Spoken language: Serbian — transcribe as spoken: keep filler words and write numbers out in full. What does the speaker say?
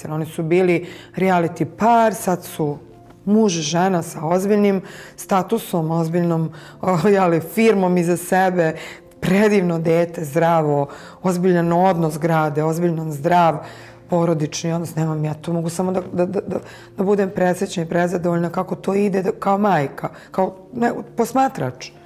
desilo. Oni su bili reality par, sad su muž i žena sa ozbiljnim statusom, ozbiljnom firmom iza sebe, predivno dete, zdravo, ozbiljan odnos grade, ozbiljan zdrav porodični odnos. Nemam ja to, mogu samo da budem presrećna i prezadovoljna kako to ide kao majka, kao posmatrač.